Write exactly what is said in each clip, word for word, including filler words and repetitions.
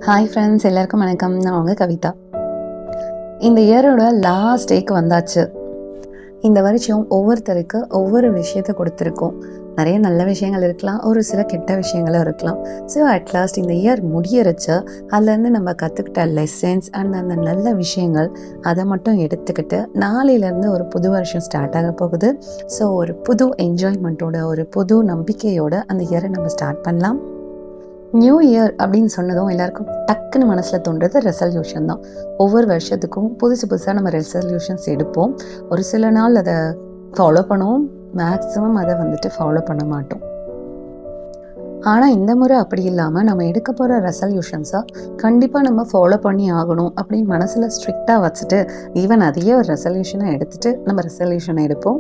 Hi friends, எல்லாருக்கும் வணக்கம். நான் உங்கள் கவிதா. இந்த இயரோட லாஸ்ட் டேக்கு வந்தாச்சு. இந்த வருஷம் ஒவ்வொருத்தருக்கு ஒவ்வொரு விஷயத்தை கொடுத்துருக்கோம். நிறைய நல்ல விஷயங்கள் இருக்கலாம், ஒரு சில கெட்ட விஷயங்களும் இருக்கலாம். ஸோ அட்லாஸ்ட் இந்த இயர் முடியறச்சு அதுலேருந்து நம்ம கற்றுக்கிட்ட லெசன்ஸ் அண்ட் அந்த நல்ல விஷயங்கள் அதை மட்டும் எடுத்துக்கிட்டு நாளையிலேருந்து ஒரு புது வருஷம் ஸ்டார்ட் ஆக போகுது. ஸோ ஒரு புது என்ஜாய்மெண்ட்டோட, ஒரு புது நம்பிக்கையோட அந்த இயரை நம்ம ஸ்டார்ட் பண்ணலாம். நியூ இயர் அப்படின்னு சொன்னதும் எல்லாருக்கும் டக்குன்னு மனசில் தோன்றது ரெசல்யூஷன் தான். ஒவ்வொரு வருஷத்துக்கும் புதுசு புதுசாக நம்ம ரெசல்யூஷன்ஸ் எடுப்போம். ஒரு சில நாள் அதை ஃபாலோ பண்ணுவோம், மேக்ஸிமம் அதை வந்துட்டு ஃபாலோ பண்ண மாட்டோம். ஆனால் இந்த முறை அப்படி இல்லாமல் நம்ம எடுக்க போகிற ரெசல்யூஷன்ஸை கண்டிப்பாக நம்ம ஃபாலோ பண்ணி ஆகணும் அப்படின்னு மனசில் ஸ்ட்ரிக்டாக வச்சுட்டு ஈவன் அதையே ஒரு ரெசல்யூஷனை எடுத்துகிட்டு நம்ம ரெசல்யூஷனை எடுப்போம்.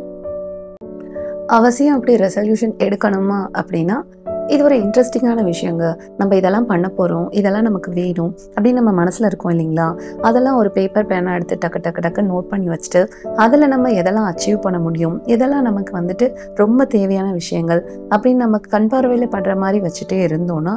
அவசியம் அப்படி ரெசல்யூஷன் எடுக்கணுமா அப்படின்னா இது ஒரு இன்ட்ரெஸ்டிங்கான விஷயங்க. நம்ம இதெல்லாம் பண்ண போகிறோம், இதெல்லாம் நமக்கு வேணும் அப்படின்னு நம்ம மனசில் இருக்கோம் இல்லைங்களா? அதெல்லாம் ஒரு பேப்பர் பேனா எடுத்து டக்கு டக்கு டக்கு நோட் பண்ணி வச்சுட்டு அதில் நம்ம எதெல்லாம் அச்சீவ் பண்ண முடியும், இதெல்லாம் நமக்கு வந்துட்டு ரொம்ப தேவையான விஷயங்கள் அப்படின்னு நமக்கு கண் பார்வையில் படுற மாதிரி வச்சுட்டே இருந்தோன்னா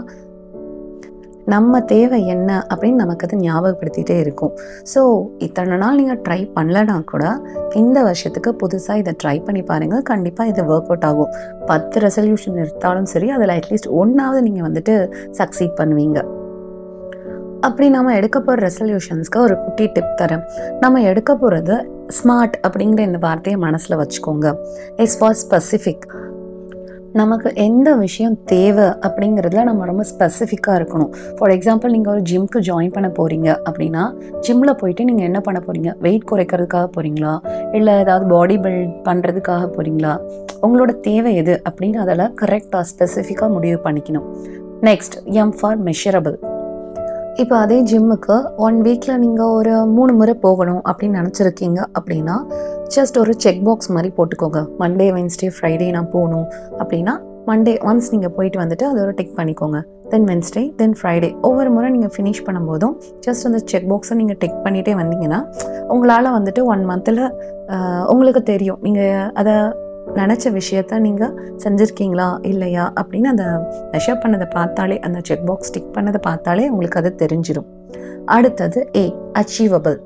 நம்ம தேவை என்ன அப்படின்னு நமக்கு அது ஞாபகப்படுத்திகிட்டே இருக்கும். ஸோ இத்தனை நாள் நீங்கள் ட்ரை பண்ணலன்னா கூட இந்த வருஷத்துக்கு புதுசாக இதை ட்ரை பண்ணி பாருங்கள். கண்டிப்பாக இது ஒர்க் அவுட் ஆகும். பத்து ரெசல்யூஷன் எடுத்தாலும் சரி, அதில் அட்லீஸ்ட் ஒன்றாவது நீங்கள் வந்துட்டு சக்சீட் பண்ணுவீங்க. அப்படி நம்ம எடுக்க போகிற ரெசல்யூஷன்ஸ்க்கு ஒரு குட்டி டிப் தரேன். நம்ம எடுக்க போகிறது ஸ்மார்ட் அப்படிங்கிற இந்த வார்த்தையை மனசில் வச்சுக்கோங்க. It's for specific. நமக்கு எந்த விஷயம் தேவை அப்படிங்கிறதுல நம்ம ரொம்ப ஸ்பெசிஃபிக்காக இருக்கணும். ஃபார் எக்ஸாம்பிள், நீங்கள் ஒரு ஜிம்க்கு ஜாயின் பண்ண போகிறீங்க அப்படின்னா ஜிம்மில் போயிட்டு நீங்கள் என்ன பண்ண போகிறீங்க? வெயிட் குறைக்கிறதுக்காக போகிறீங்களா, இல்லை ஏதாவது பாடி பில்ட் பண்ணுறதுக்காக போகிறீங்களா? உங்களோட தேவை எது அப்படின்னு அதில் கரெக்டாக ஸ்பெசிஃபிக்காக முடிவு பண்ணிக்கணும். Next, M for measurable. இப்போ அதே ஜிம்முக்கு ஒன் வீக்கில் நீங்கள் ஒரு மூணு முறை போகணும் அப்படின்னு நினச்சிருக்கீங்க அப்படின்னா ஜஸ்ட் ஒரு செக் பாக்ஸ் மாதிரி போட்டுக்கோங்க. மண்டே, வென்ஸ்டே, ஃப்ரைடே நான் போகணும் அப்படின்னா மண்டே ஒன்ஸ் நீங்கள் போயிட்டு வந்துட்டு அதை ஒரு டிக் பண்ணிக்கோங்க. Then Wednesday, then Friday. ஒவ்வொரு முறை நீங்கள் ஃபினிஷ் பண்ணும்போதும் ஜஸ்ட் அந்த செக் பாக்ஸை நீங்கள் டிக் பண்ணிகிட்டே வந்தீங்கன்னா உங்களால் வந்துட்டு ஒன் மந்தில் உங்களுக்கு தெரியும் நீங்கள் அதை நினச்ச விஷயத்த நீங்கள் செஞ்சுருக்கீங்களா இல்லையா அப்படின்னு அந்த மெஷர் பண்ணதை பார்த்தாலே, அந்த செக் பாக்ஸ் டிக் பண்ணதை பார்த்தாலே உங்களுக்கு அது தெரிஞ்சிடும். அடுத்தது ஏ, அச்சீவபிள்.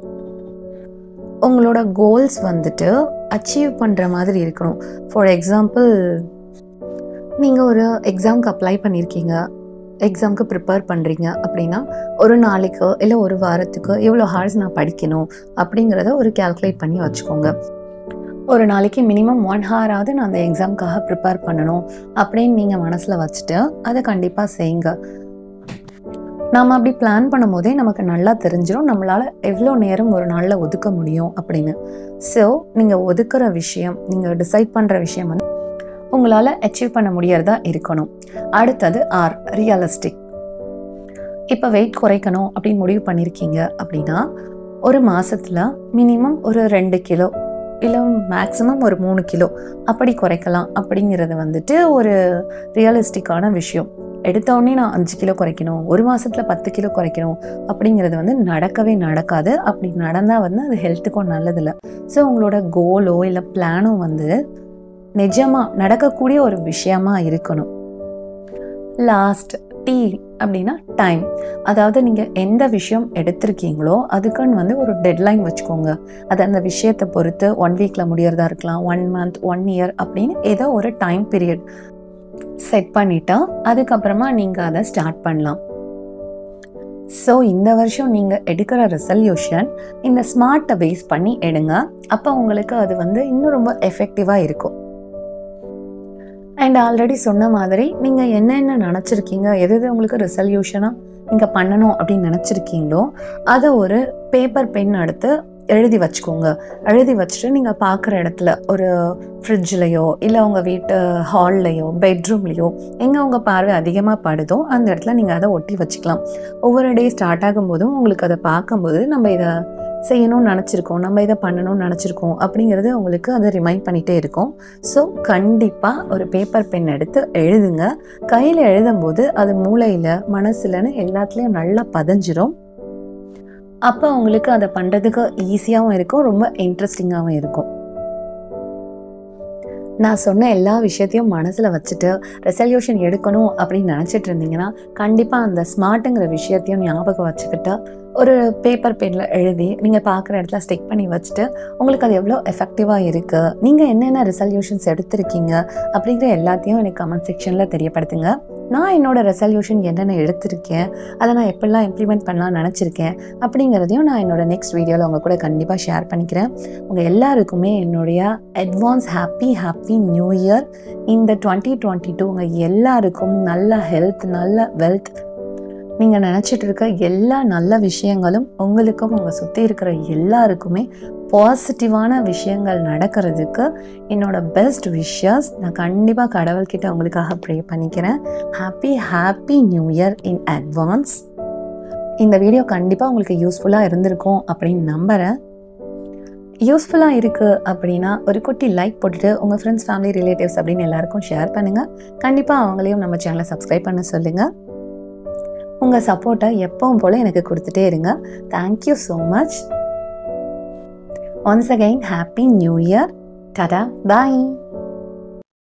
உங்களோட கோல்ஸ் வந்துட்டு அச்சீவ் பண்ணுற மாதிரி இருக்கணும். ஃபார் எக்ஸாம்பிள், நீங்கள் ஒரு எக்ஸாமுக்கு அப்ளை பண்ணியிருக்கீங்க, எக்ஸாமுக்கு ப்ரிப்பேர் பண்ணுறீங்க அப்படின்னா ஒரு நாளைக்கு இல்லை ஒரு வாரத்துக்கு எவ்வளோ ஹார்ஸ் நான் படிக்கணும் அப்படிங்கிறத ஒரு கால்குலேட் பண்ணி வச்சுக்கோங்க. ஒரு நாளைக்கு மினிமம் ஒன் ஹாராவது நான் அந்த எக்ஸாமுக்காக ப்ரிப்பேர் பண்ணணும் அப்படின்னு நீங்கள் மனசில் வச்சுட்டு அதை கண்டிப்பாக செய்யுங்க. நாம் அப்படி பிளான் பண்ணும் போதே நமக்கு நல்லா தெரிஞ்சிடும் நம்மளால் எவ்வளோ நேரம் ஒரு நாளில் ஒதுக்க முடியும் அப்படின்னு. ஸோ நீங்கள் ஒதுக்குற விஷயம், நீங்கள் டிசைட் பண்ணுற விஷயம் வந்து உங்களால் அச்சீவ் பண்ண முடியறதா இருக்கணும். அடுத்தது ஆர், ரியலிஸ்டிக். இப்போ வெயிட் குறைக்கணும் அப்படின்னு முடிவு பண்ணியிருக்கீங்க அப்படின்னா ஒரு மாதத்தில் மினிமம் ஒரு ரெண்டு கிலோ இல்லை மேக்ஸிமம் ஒரு மூணு கிலோ அப்படி குறைக்கலாம் அப்படிங்கிறது வந்துட்டு ஒரு ரியலிஸ்டிக்கான விஷயம். எடுத்தோடனே நான் அஞ்சு கிலோ குறைக்கணும், ஒரு மாதத்தில் பத்து கிலோ குறைக்கணும் அப்படிங்கிறது வந்து நடக்கவே நடக்காது. அப்படி நடந்தால் வந்து அது ஹெல்த்துக்கும் நல்லதில்லை. ஸோ உங்களோட கோலோ இல்லை பிளானோ வந்து நிஜமாக நடக்கக்கூடிய ஒரு விஷயமா இருக்கணும். லாஸ்ட், டி அப்படின்னா டைம். அதாவது நீங்கள் எந்த விஷயம் எடுத்திருக்கீங்களோ அதுக்குன்னு வந்து ஒரு டெட்லைன் வச்சுக்கோங்க. அது அந்த விஷயத்தை பொறுத்து ஒன் வீக்கில் முடியறதா இருக்கலாம், ஒன் மந்த், ஒன் இயர் அப்படின்னு ஏதோ ஒரு டைம் பீரியட் செட் பண்ணிட்டா அதுக்கப்புறமா நீங்கள் அதை ஸ்டார்ட் பண்ணலாம். ஸோ இந்த வருஷம் நீங்கள் எடுக்கிற ரெசல்யூஷன் இந்த ஸ்மார்ட்டை பேஸ் பண்ணி எடுங்க. அப்போ உங்களுக்கு அது வந்து இன்னும் ரொம்ப எஃபெக்டிவாக இருக்கும். அண்ட் ஆல்ரெடி சொன்ன மாதிரி நீங்கள் என்னென்ன நினச்சிருக்கீங்க, எது எது உங்களுக்கு ரெசல்யூஷனாக நீங்கள் பண்ணணும் அப்படின்னு நினச்சிருக்கீங்களோ அதை ஒரு பேப்பர் பென் எடுத்து எழுதி வச்சுக்கோங்க. எழுதி வச்சுட்டு நீங்கள் பார்க்குற இடத்துல ஒரு ஃப்ரிட்ஜ்லேயோ இல்லை உங்கள் வீட்டு ஹால்லையோ பெட்ரூம்லேயோ எங்கே உங்கள் பார்வை அதிகமாக படுதோ அந்த இடத்துல நீங்கள் அதை ஒட்டி வச்சுக்கலாம். ஒவ்வொரு டே ஸ்டார்ட் ஆகும்போதும் உங்களுக்கு அதை பார்க்கும்போது நம்ம இதை செய்யணும்னு நினச்சிருக்கோம், நம்ம இதை பண்ணணும்னு நினச்சிருக்கோம் அப்படிங்கிறது உங்களுக்கு அதை ரிமைண்ட் பண்ணிகிட்டே இருக்கும். ஸோ கண்டிப்பாக ஒரு பேப்பர் பென் எடுத்து எழுதுங்க. கையில் எழுதும்போது அது மூளையில், மனசுலன்னு எல்லாத்துலேயும் நல்லா பதிஞ்சிரும். அப்போ உங்களுக்கு அதை பண்ணுறதுக்கு ஈஸியாகவும் இருக்கும், ரொம்ப இன்ட்ரெஸ்டிங்காகவும் இருக்கும். நான் சொன்ன எல்லா விஷயத்தையும் மனசில் வச்சுட்டு ரெசல்யூஷன் எடுக்கணும் அப்படின்னு நினச்சிட்டு இருந்தீங்கன்னா கண்டிப்பாக அந்த ஸ்மார்ட்டுங்கிற விஷயத்தையும் ஞாபகம் வச்சுக்கிட்டு ஒரு பேப்பர் பெனில் எழுதி நீங்கள் பார்க்குற இடத்துல ஸ்டிக் பண்ணி வச்சுட்டு உங்களுக்கு அது எவ்வளோ எஃபெக்டிவாக இருக்குது, நீங்கள் என்னென்ன ரெசல்யூஷன்ஸ் எடுத்திருக்கீங்க அப்படிங்கிற எல்லாத்தையும் எனக்கு கமெண்ட் செக்ஷனில் தெரியப்படுத்துங்க. நான் என்னோடய ரெசல்யூஷன் என்னென்ன எடுத்திருக்கேன், அதை நான் எப்படிலாம் இம்ப்ளிமெண்ட் பண்ணலாம்னு நினச்சிருக்கேன் அப்படிங்கிறதையும் நான் என்னோடய நெக்ஸ்ட் வீடியோவில் உங்கள் கூட கண்டிப்பாக ஷேர் பண்ணிக்கிறேன். உங்கள் எல்லாருக்குமே என்னுடைய advance happy happy new year. இந்த டுவெண்ட்டி டுவெண்ட்டி டூ உங்கள் எல்லாருக்கும் நல்ல ஹெல்த், நல்ல வெல்த், நீங்கள் நினச்சிட்டு இருக்க எல்லா நல்ல விஷயங்களும் உங்களுக்கும் உங்கள் சுற்றி இருக்கிற எல்லாருக்குமே பாசிட்டிவான விஷயங்கள் நடக்கிறதுக்கு என்னோடய பெஸ்ட் விஷஸ். நான் கண்டிப்பாக கடவுள்கிட்ட உங்களுக்காக ப்ரே பண்ணிக்கிறேன். Happy happy new year in advance. இந்த வீடியோ கண்டிப்பாக உங்களுக்கு யூஸ்ஃபுல்லாக இருந்திருக்கும் அப்படின்னு நம்புகிறேன். யூஸ்ஃபுல்லாக இருக்குது அப்படின்னா ஒரு குட்டி லைக் போட்டுட்டு உங்கள் ஃப்ரெண்ட்ஸ், ஃபேமிலி, ரிலேட்டிவ்ஸ் அப்படின்னு எல்லாருக்கும் ஷேர் பண்ணுங்கள். கண்டிப்பாக அவங்களையும் நம்ம சேனலை சப்ஸ்கிரைப் பண்ண சொல்லுங்கள். உங்கள் சப்போர்ட்டை எப்பவும் போல் எனக்கு கொடுத்துட்டே இருங்க. Thank you so much. Once again happy new year. Ta ta, பாய்.